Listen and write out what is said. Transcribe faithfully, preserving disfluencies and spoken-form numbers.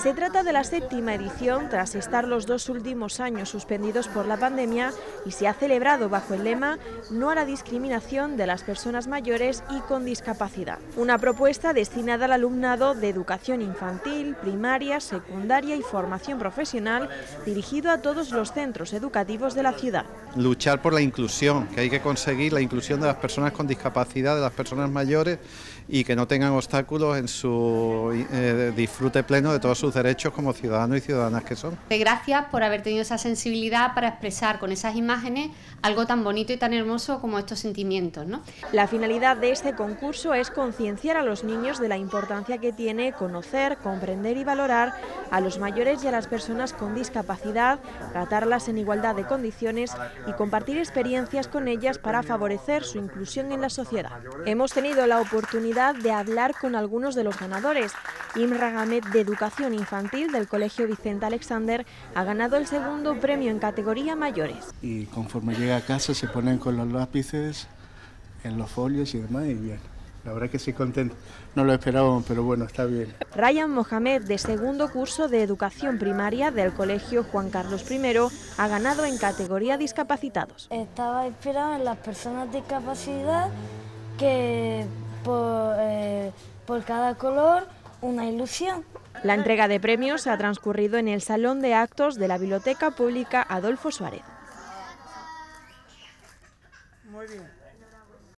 Se trata de la séptima edición tras estar los dos últimos años suspendidos por la pandemia y se ha celebrado bajo el lema "No a la discriminación de las personas mayores y con discapacidad". Una propuesta destinada al alumnado de educación infantil, primaria, secundaria y formación profesional, dirigido a todos los centros educativos de la ciudad. Luchar por la inclusión, que hay que conseguir la inclusión de las personas con discapacidad, de las personas mayores, y que no tengan obstáculos en su eh, disfrute pleno de todos sus derechos como ciudadanos y ciudadanas que son. Gracias por haber tenido esa sensibilidad para expresar con esas imágenes algo tan bonito y tan hermoso como estos sentimientos, ¿no? La finalidad de este concurso es concienciar a los niños de la importancia que tiene conocer, comprender y valorar a los mayores y a las personas con discapacidad, tratarlas en igualdad de condiciones y compartir experiencias con ellas para favorecer su inclusión en la sociedad. Hemos tenido la oportunidad de hablar con algunos de los ganadores. Imra Gamet, de Educación Infantil del Colegio Vicente Alexander, ha ganado el segundo premio en categoría mayores. Y conforme llega a casa se ponen con los lápices en los folios y demás, y bien. La verdad que sí, contento. No lo esperábamos, pero bueno, está bien. Ryan Mohamed, de segundo curso de Educación Primaria del Colegio Juan Carlos primero, ha ganado en categoría discapacitados. Estaba inspirado en las personas de discapacidad, que por, eh, por cada color una ilusión. La entrega de premios ha transcurrido en el Salón de Actos de la Biblioteca Pública Adolfo Suárez. Muy bien.